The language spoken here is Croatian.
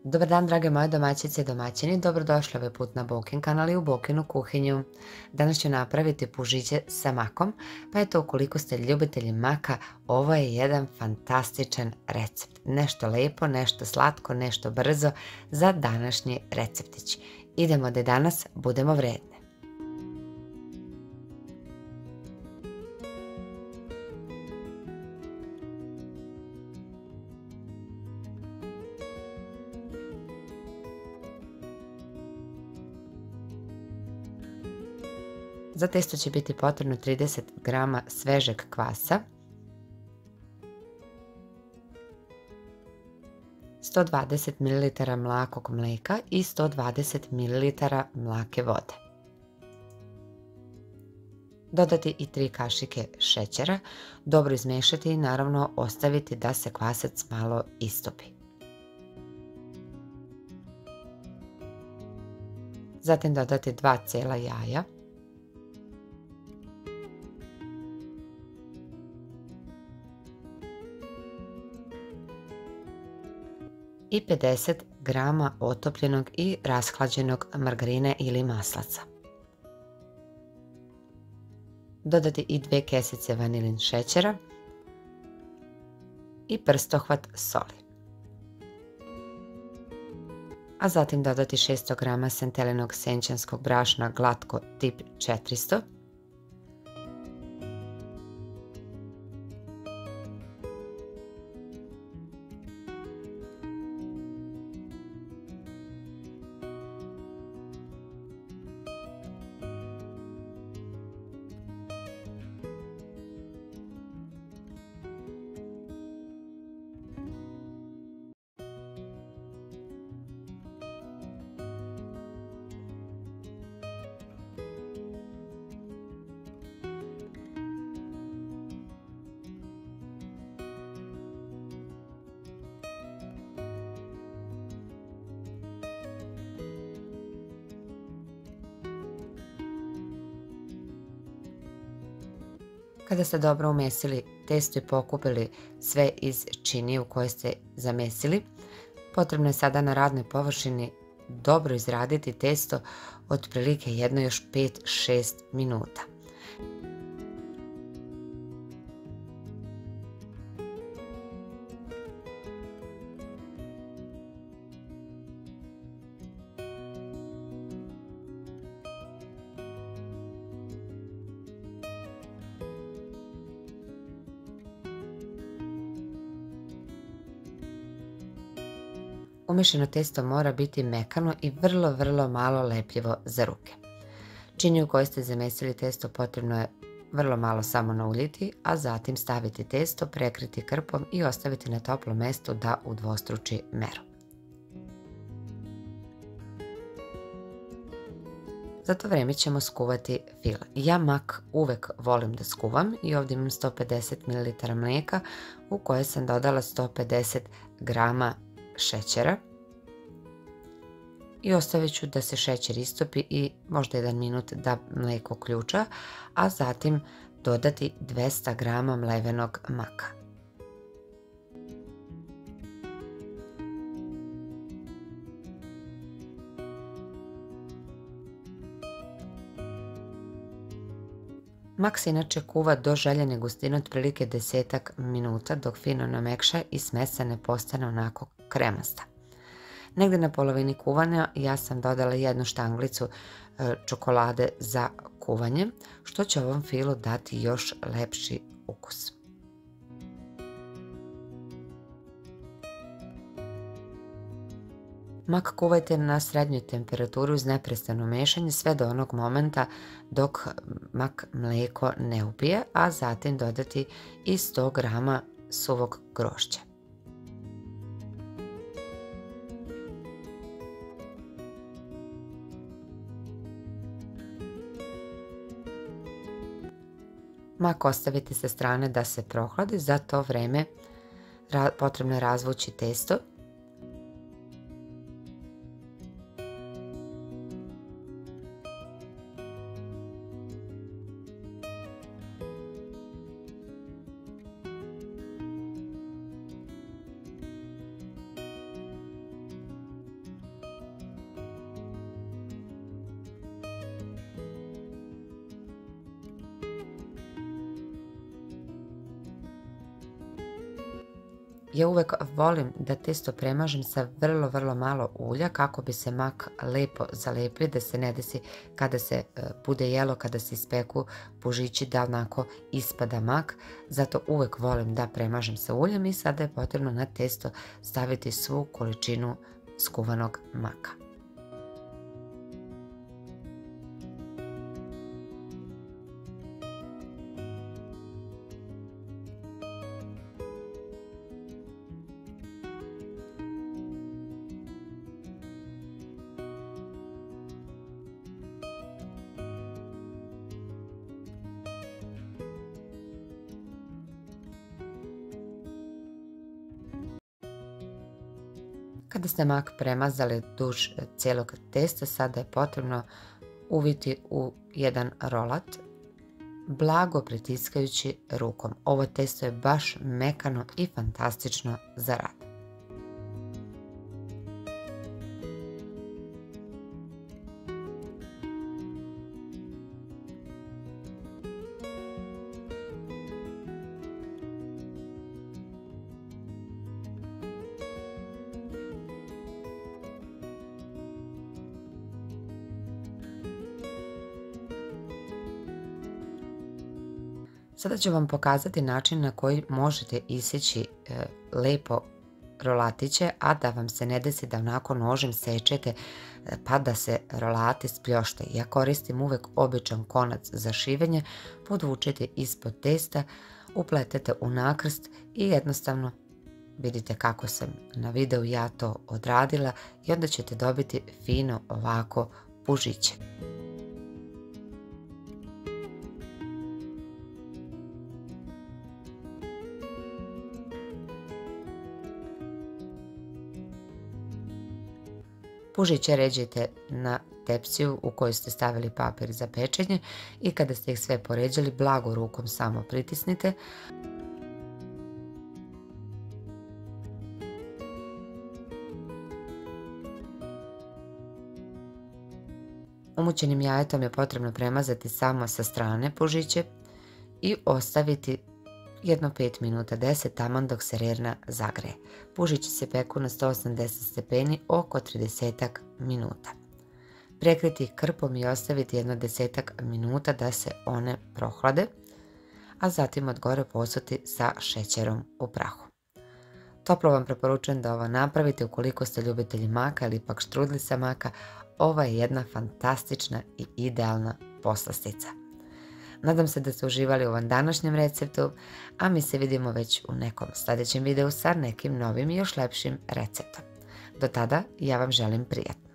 Dobar dan, drage moje domaćice i domaćini, dobrodošli ovaj put na Bokin kanal i u Bokinu kuhinju. Danas ću napraviti pužiće sa makom, pa eto, ukoliko ste ljubitelji maka, ovo je jedan fantastičan recept. Nešto lepo, nešto slatko, nešto brzo za današnji receptić. Idemo da danas budemo vredne. Za testo će biti potrebno 30 g svežeg kvasa, 120 ml mlakog mleka i 120 ml mlake vode. Dodati i 3 kašike šećera, dobro izmešati i naravno ostaviti da se kvasac malo istopi. Zatim dodati 2 cela jaja, i 50 g otopljenog i rashlađenog margarine ili maslaca. Dodati i 2 kesice vanilin šećera i prstohvat soli. A zatim dodati 600 g sentelinog sencanskog brašna glatko tip 400, Kada ste dobro umesili testo i pokupili sve iz činiju koje ste zamesili, potrebno je sada na radnoj površini dobro izraditi testo otprilike jedno još 5-6 minuta. Umešano testo mora biti mekano i vrlo malo lepljivo za ruke. Činiju u kojoj ste zamesili testo potrebno je vrlo malo samo nauljiti, a zatim staviti testo, prekriti krpom i ostaviti na toplom mestu da udvostruči meru. Za to vreme ćemo skuvati file. Ja mak uvek volim da skuvam i ovdje imam 150 ml mlijeka u koje sam dodala 150 g šećera i ostavit ću da se šećer istopi i možda 1 minut da mlijeko ključa, a zatim dodati 200 g mlevenog maka. Mak se inače kuva do željene gustine otprilike 10 minuta dok fino namekša i smesa ne postane onako kremasta. Negdje na polovini kuvanja ja sam dodala 1 štanglicu čokolade za kuvanje, što će ovom filu dati još lepši ukus. Mak kuvajte na srednjoj temperaturi uz neprestano mešanje sve do onog momenta dok mak mlijeko ne upije, a zatim dodati i 100 g suvog grožđa. Mak ostaviti sa strane da se prohladi, za to vreme potrebno je razvući testo. Ja uvek volim da testo premažem sa vrlo malo ulja kako bi se mak lepo zalepio, da se ne desi kada se bude jelo, kada se ispeku pužići da onako ispada mak. Zato uvek volim da premažem sa uljem i sada je potrebno na testo staviti svu količinu skuvanog maka. Kada ste mak premazali duž cijelog testa, sada je potrebno uviti u jedan rolat, blago pritiskajući rukom. Ovo testo je baš mekano i fantastično za rad. Sada ću vam pokazati način na koji možete isjeći lepo rolatiće, a da vam se ne desi da onako nožem sečete pa da se rolati spljošte. Ja koristim uvek običan konac za šivenje, podvučete ispod testa, upletete u nakrst i jednostavno vidite kako sam na videu ja to odradila i onda ćete dobiti fino ovako pužiće. Pužiće ređite na tepsiju u koju ste stavili papir za pečenje i kada ste ih sve poređali, blago rukom samo pritisnite. Umućenim jajetom je potrebno premazati samo sa strane pužiće i ostaviti jedno 5 minuta, 10 taman dok se rerna zagreje. Pužići se peku na 180 stepeni oko 30 minuta. Prekriti ih krpom i ostaviti jedno 10 minuta da se one prohlade, a zatim od gore posuti sa šećerom u prahu. Toplo vam preporučujem da ovo napravite ukoliko ste ljubitelji maka ili ipak štrudli sa maka. Ovo je jedna fantastična i idealna poslastica. Nadam se da ste uživali u ovom današnjem receptu, a mi se vidimo već u nekom sljedećem videu sa nekim novim i još lepšim receptom. Do tada ja vam želim prijatno.